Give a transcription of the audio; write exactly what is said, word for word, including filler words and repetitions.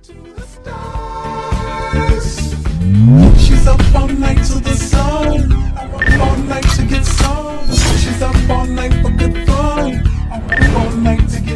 She's up all night to the sun. I'm up all night to get some. She's up all night for good fun. I'm up all night to get